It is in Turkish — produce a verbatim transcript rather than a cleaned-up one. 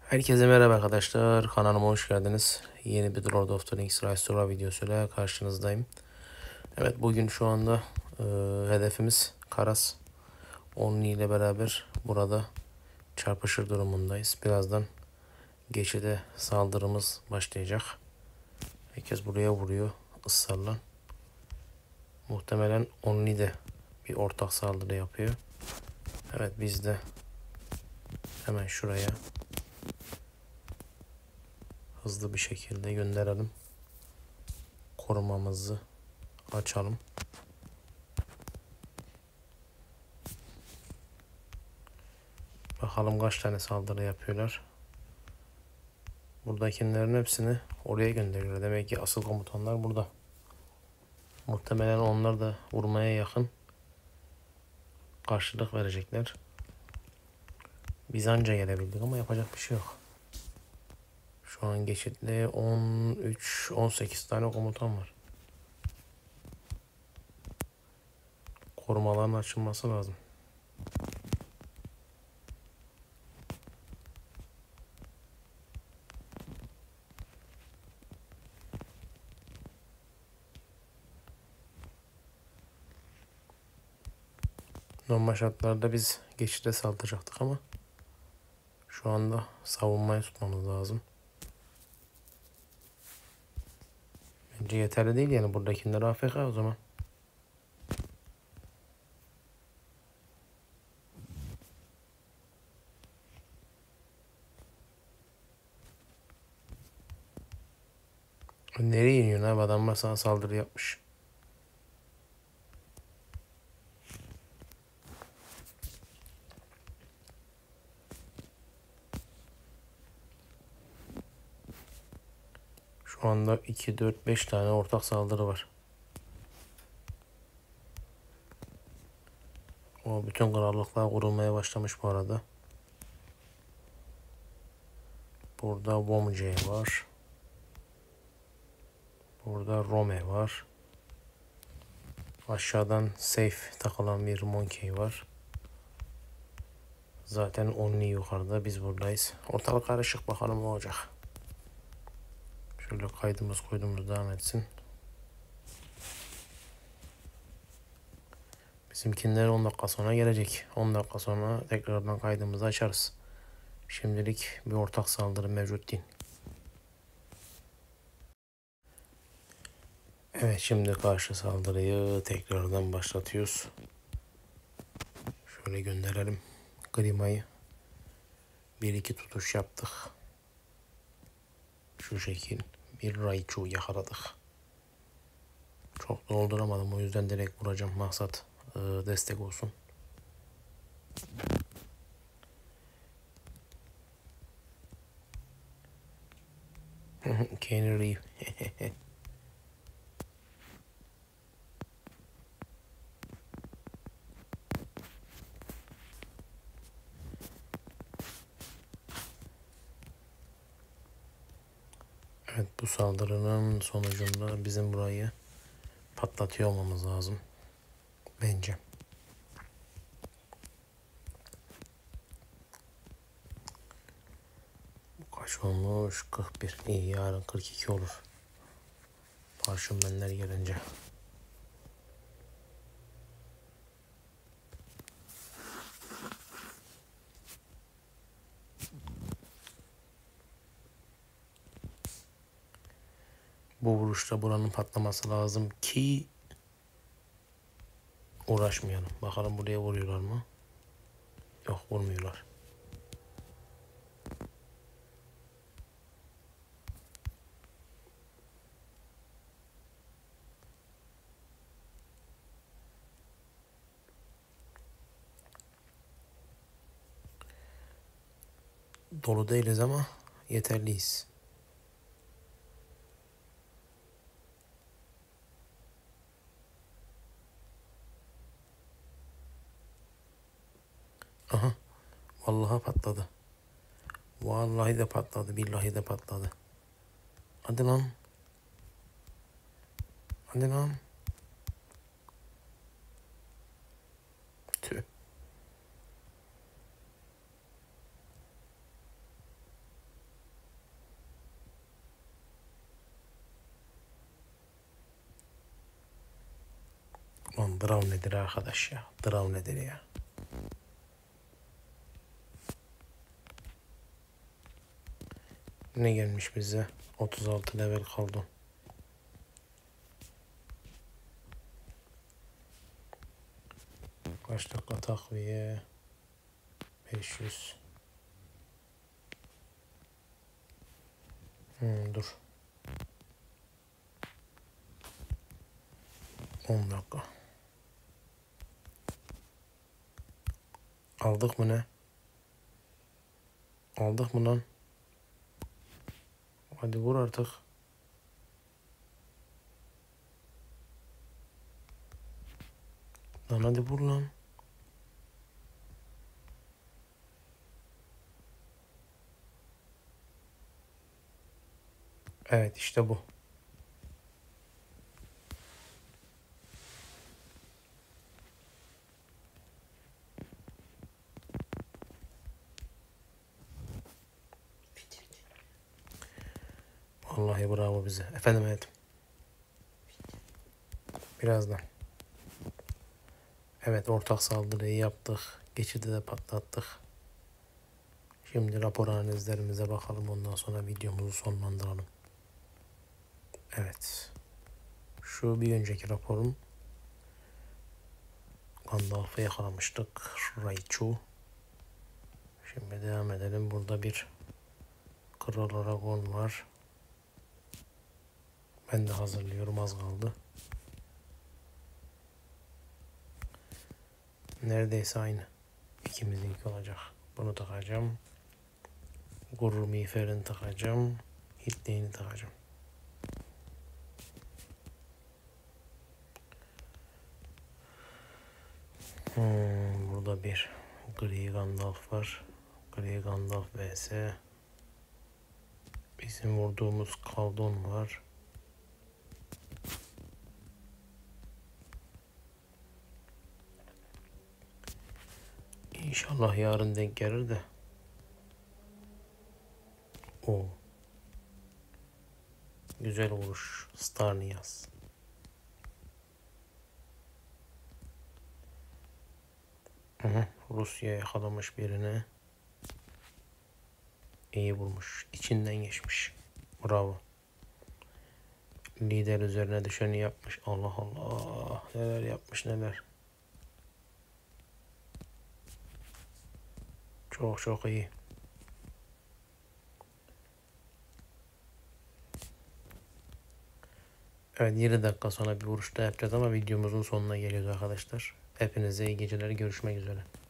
Herkese merhaba arkadaşlar. Kanalıma hoş geldiniz. Yeni bir Lord of the Rings Rise to Ra videosuyla karşınızdayım. Evet, bugün şu anda e, hedefimiz Karas. Onun ile beraber burada çarpışır durumundayız. Birazdan geçide saldırımız başlayacak. Herkes buraya vuruyor ısrarla. MuhtemelenOnni de bir ortak saldırı yapıyor. Evet, biz de hemen şuraya hızlı bir şekilde gönderelim. Korumamızı açalım. Bakalım kaç tane saldırı yapıyorlar. Buradakilerin hepsini oraya gönderiyor. Demek ki asıl komutanlar burada. Muhtemelen onlar da vurmaya yakın karşılık verecekler. Biz anca gelebildik ama yapacak bir şey yok. Şu an geçitli on üç on sekiz tane komutan var. Korumaların açılması lazım. Normal şartlarda biz geçide saldıracaktık ama şu anda savunmayı tutmamız lazım. Bence yeterli değil, yani buradakiler A F K o zaman. Nereye iniyorsun abi? Adamlar sana saldırı yapmış. Şu anda iki, dört, beş tane ortak saldırı var. O bütün krallıklar kurulmaya başlamış bu arada. Burada Womce var. Burada Rome var. Aşağıdan safe takılan bir Monkey var. Zaten Onni yukarıda, biz buradayız. Ortalık karışık, bakalım ne olacak. Şöyle kaydımız koyduğumuz devam etsin. Bizimkiler on dakika sonra gelecek. on dakika sonra tekrardan kaydımızı açarız. Şimdilik bir ortak saldırı mevcut değil. Evet, şimdi karşı saldırıyı tekrardan başlatıyoruz. Şöyle gönderelim Grima'yı. Bir iki tutuş yaptık. Şu şekil bir Raichu yakaladık. Çok dolduramadım, o yüzden direkt vuracağım. Maksat e, destek olsun. Kenny Reeve. Evet, bu saldırının sonucunda bizim burayı patlatıyor olmamız lazım. Bence. Bu kaç olmuş? kırk bir. İyi, yarın kırk iki olur. Parşömenler gelince. Bu vuruşta buranın patlaması lazım ki uğraşmayalım. Bakalım buraya vuruyorlar mı? Yok, vurmuyorlar. Dolu değiliz ama yeterliyiz. Aha. Vallahi patladı. Vallahi de patladı. Billahi de patladı. Hadi lan. Hadi lan. Tüh. Lan draw nedir arkadaş ya? Draw nedir ya? Ne gelmiş bize? otuz altı level kaldı. Kaç dakika takviye? beş yüz. Hmm, dur. on dakika. Aldık mı ne? Aldık mı lan? Hadi vur artık. Lan hadi vur lan. Evet işte bu. Vallahi bravo bize. Efendim hayatım. Birazdan. Evet ortak saldırıyı yaptık. Geçidi de patlattık. Şimdi rapor analizlerimize bakalım. Ondan sonra videomuzu sonlandıralım. Evet. Şu bir önceki raporum. Gandalf'ı yakalamıştık. Raichu. Şimdi devam edelim. Burada bir Kral Aragorn var. Ben de hazırlıyorum. Az kaldı. Neredeyse aynı. İkimizinki olacak. Bunu takacağım. Gurur miğferini takacağım. Hitleğini takacağım. Hmm, burada bir gri Gandalf var. Gri Gandalf vs. Bizim vurduğumuz Kaldon var. İnşallah yarın denk gelir de. O. Güzel vuruş. Star Niyaz. Rusya yakalamış birini. İyi vurmuş. İçinden geçmiş. Bravo. Lider üzerine düşeni yapmış. Allah Allah. Neler yapmış neler. Çok çok iyi. Evet yirmi dakika sonra bir vuruş da yapacağız ama videomuzun sonuna geliyoruz arkadaşlar. Hepinize iyi geceler. Görüşmek üzere.